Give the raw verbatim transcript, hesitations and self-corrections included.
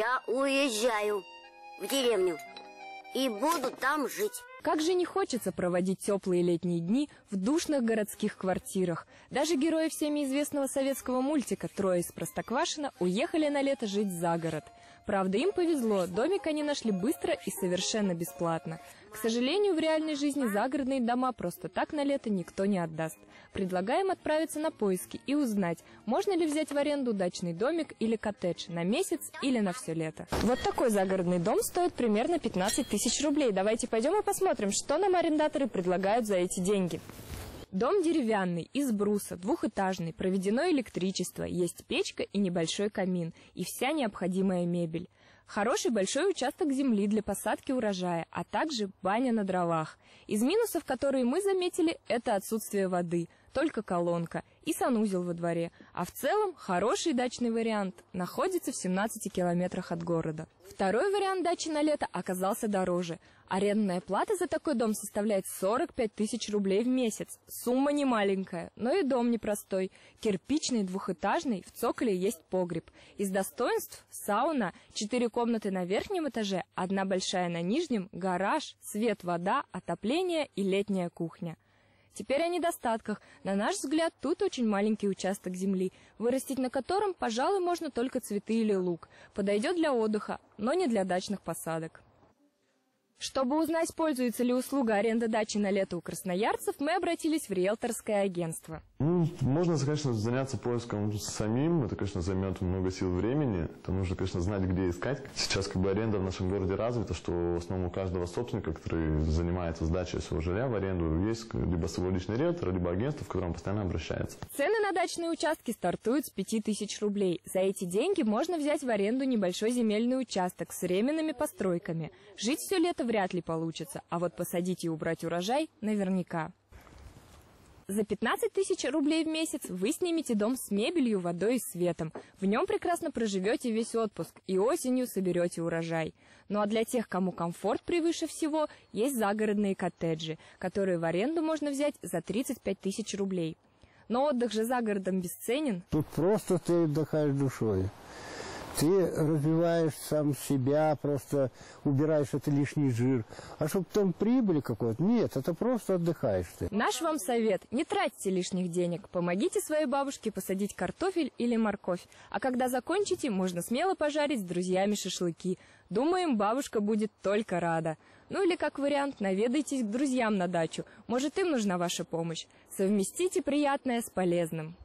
Я уезжаю в деревню и буду там жить. Как же не хочется проводить теплые летние дни в душных городских квартирах. Даже герои всеми известного советского мультика «Трое из Простоквашино» уехали на лето жить за город. Правда, им повезло, домик они нашли быстро и совершенно бесплатно. К сожалению, в реальной жизни загородные дома просто так на лето никто не отдаст. Предлагаем отправиться на поиски и узнать, можно ли взять в аренду дачный домик или коттедж на месяц или на все лето. Вот такой загородный дом стоит примерно пятнадцать тысяч рублей. Давайте пойдем и посмотрим, что нам арендаторы предлагают за эти деньги. Дом деревянный, из бруса, двухэтажный, проведено электричество, есть печка и небольшой камин, и вся необходимая мебель. Хороший большой участок земли для посадки урожая, а также баня на дровах. Из минусов, которые мы заметили, это отсутствие воды, только колонка и санузел во дворе. А в целом хороший дачный вариант, находится в семнадцати километрах от города. Второй вариант дачи на лето оказался дороже. Арендная плата за такой дом составляет сорок пять тысяч рублей в месяц. Сумма не маленькая, но и дом непростой. Кирпичный, двухэтажный, в цоколе есть погреб. Из достоинств – сауна, четыре комнаты на верхнем этаже, одна большая на нижнем, гараж, свет, вода, отопление и летняя кухня. Теперь о недостатках. На наш взгляд, тут очень маленький участок земли, вырастить на котором, пожалуй, можно только цветы или лук. Подойдет для отдыха, но не для дачных посадок. Чтобы узнать, пользуется ли услуга аренды дачи на лето у красноярцев, мы обратились в риэлторское агентство. Ну, можно, конечно, заняться поиском самим. Это, конечно, займет много сил и времени. Это нужно, конечно, знать, где искать. Сейчас как бы аренда в нашем городе развита, что в основном у каждого собственника, который занимается сдачей своего жилья в аренду, есть либо свой личный риэлтор, либо агентство, в которое он постоянно обращается. Цены на дачные участки стартуют с пяти тысяч рублей. За эти деньги можно взять в аренду небольшой земельный участок с временными постройками. Жить все лето вряд ли получится, а вот посадить и убрать урожай наверняка. За пятнадцать тысяч рублей в месяц вы снимете дом с мебелью, водой и светом. В нем прекрасно проживете весь отпуск и осенью соберете урожай. Ну а для тех, кому комфорт превыше всего, есть загородные коттеджи, которые в аренду можно взять за тридцать пять тысяч рублей. Но отдых же за городом бесценен. Тут просто ты отдыхаешь душой. Ты развиваешь сам себя, просто убираешь этот лишний жир. А чтобы там прибыль какой-то, нет, это просто отдыхаешь ты. Наш вам совет: не тратьте лишних денег. Помогите своей бабушке посадить картофель или морковь. А когда закончите, можно смело пожарить с друзьями шашлыки. Думаем, бабушка будет только рада. Ну или как вариант, наведайтесь к друзьям на дачу. Может, им нужна ваша помощь. Совместите приятное с полезным.